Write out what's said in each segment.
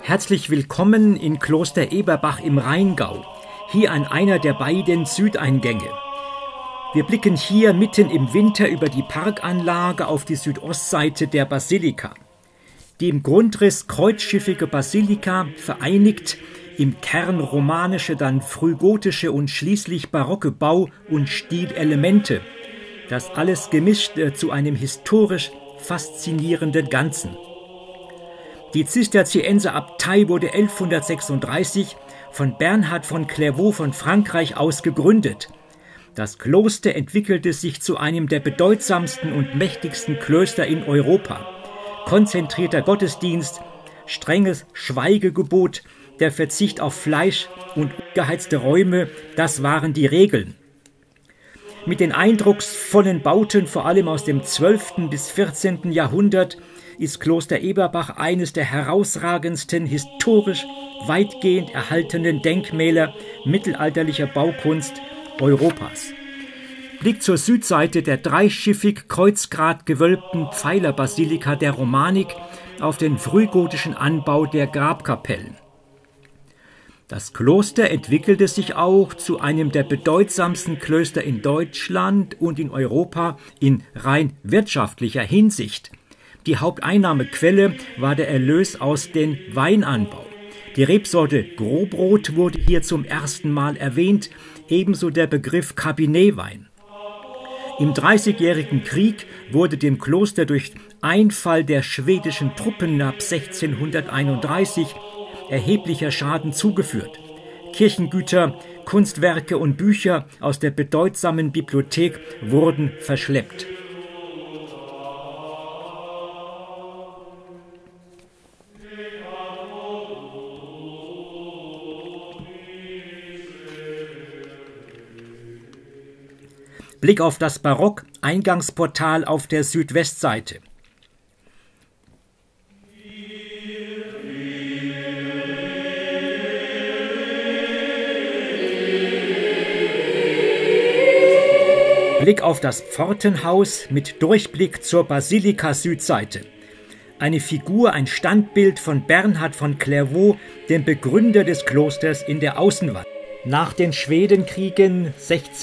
Herzlich willkommen in Kloster Eberbach im Rheingau, hier an einer der beiden Südeingänge. Wir blicken hier mitten im Winter über die Parkanlage auf die Südostseite der Basilika. Die im Grundriss kreuzschiffige Basilika vereinigt im Kern romanische, dann frühgotische und schließlich barocke Bau- und Stilelemente. Das alles gemischt zu einem historisch faszinierenden Ganzen. Die Zisterzienserabtei wurde 1136 von Bernhard von Clairvaux von Frankreich aus gegründet. Das Kloster entwickelte sich zu einem der bedeutsamsten und mächtigsten Klöster in Europa. Konzentrierter Gottesdienst, strenges Schweigegebot, der Verzicht auf Fleisch und ungeheizte Räume, das waren die Regeln. Mit den eindrucksvollen Bauten, vor allem aus dem 12. bis 14. Jahrhundert, ist Kloster Eberbach eines der herausragendsten, historisch weitgehend erhaltenen Denkmäler mittelalterlicher Baukunst Europas. Blick zur Südseite der dreischiffig kreuzgrat gewölbten Pfeilerbasilika der Romanik auf den frühgotischen Anbau der Grabkapellen. Das Kloster entwickelte sich auch zu einem der bedeutsamsten Klöster in Deutschland und in Europa in rein wirtschaftlicher Hinsicht. Die Haupteinnahmequelle war der Erlös aus dem Weinanbau. Die Rebsorte Grobroth wurde hier zum ersten Mal erwähnt, ebenso der Begriff Kabinetwein. Im Dreißigjährigen Krieg wurde dem Kloster durch Einfall der schwedischen Truppen ab 1631 erheblicher Schaden zugeführt. Kirchengüter, Kunstwerke und Bücher aus der bedeutsamen Bibliothek wurden verschleppt. Blick auf das Barock-Eingangsportal auf der Südwestseite. Blick auf das Pfortenhaus mit Durchblick zur Basilika-Südseite. Eine Figur, ein Standbild von Bernhard von Clairvaux, dem Begründer des Klosters, in der Außenwand. Nach den Schwedenkriegen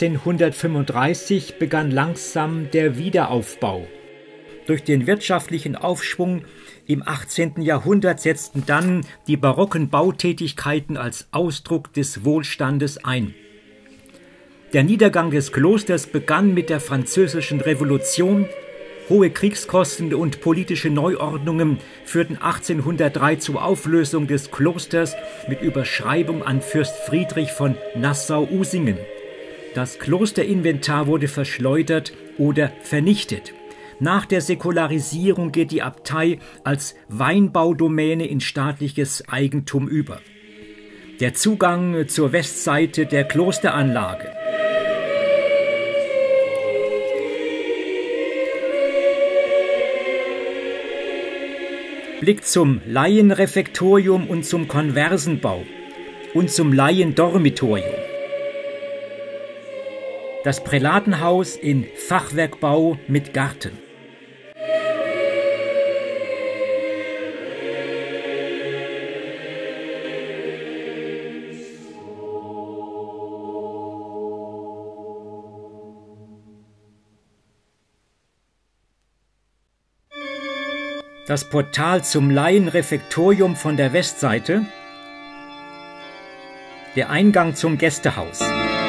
1635 begann langsam der Wiederaufbau. Durch den wirtschaftlichen Aufschwung im 18. Jahrhundert setzten dann die barocken Bautätigkeiten als Ausdruck des Wohlstandes ein. Der Niedergang des Klosters begann mit der Französischen Revolution. Hohe Kriegskosten und politische Neuordnungen führten 1803 zur Auflösung des Klosters mit Überschreibung an Fürst Friedrich von Nassau-Usingen. Das Klosterinventar wurde verschleudert oder vernichtet. Nach der Säkularisierung geht die Abtei als Weinbaudomäne in staatliches Eigentum über. Der Zugang zur Westseite der Klosteranlage. Blick zum Laienrefektorium und zum Konversenbau und zum Laiendormitorium. Das Prälatenhaus in Fachwerkbau mit Garten. Das Portal zum Laienrefektorium von der Westseite, der Eingang zum Gästehaus.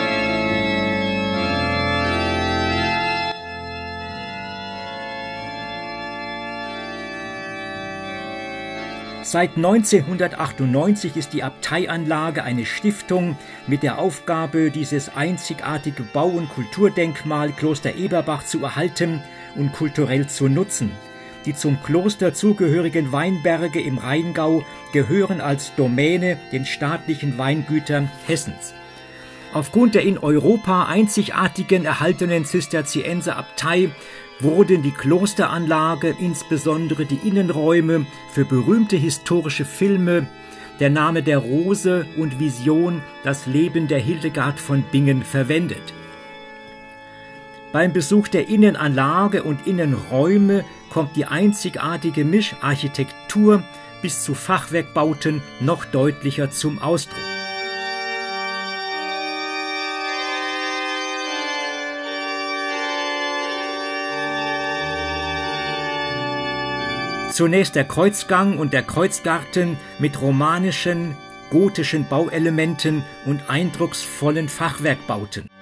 Seit 1998 ist die Abteianlage eine Stiftung mit der Aufgabe, dieses einzigartige Bau- und Kulturdenkmal Kloster Eberbach zu erhalten und kulturell zu nutzen. Die zum Kloster zugehörigen Weinberge im Rheingau gehören als Domäne den staatlichen Weingütern Hessens. Aufgrund der in Europa einzigartigen erhaltenen Zisterzienserabtei wurden die Klosteranlage, insbesondere die Innenräume, für berühmte historische Filme Der Name der Rose und Vision, das Leben der Hildegard von Bingen verwendet. Beim Besuch der Innenanlage und Innenräume kommt die einzigartige Mischarchitektur bis zu Fachwerkbauten noch deutlicher zum Ausdruck. Zunächst der Kreuzgang und der Kreuzgarten mit romanischen, gotischen Bauelementen und eindrucksvollen Fachwerkbauten.